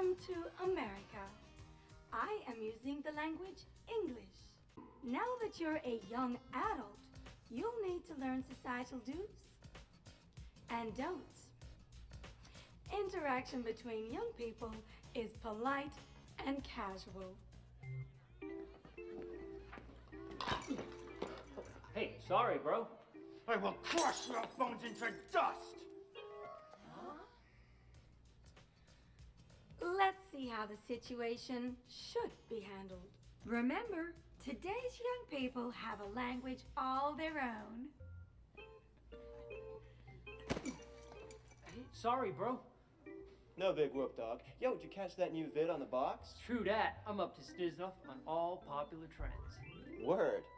Welcome to America. I am using the language English. Now that you're a young adult, you'll need to learn societal do's and don'ts. Interaction between young people is polite and casual. Hey, sorry, bro. I will crush your bones into dust! Let's see how the situation should be handled. Remember, today's young people have a language all their own. Hey, sorry, bro. No big whoop, dog. Yo, did you catch that new vid on the box? True that. I'm up to snizzing off on all popular trends. Word.